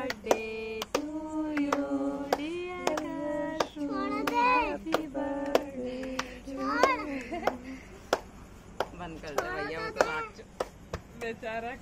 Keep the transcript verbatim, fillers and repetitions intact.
birthday to you, dear Kashu. Happy birthday to you. बंद कर दे भैया, वो तो नाच बेचारा।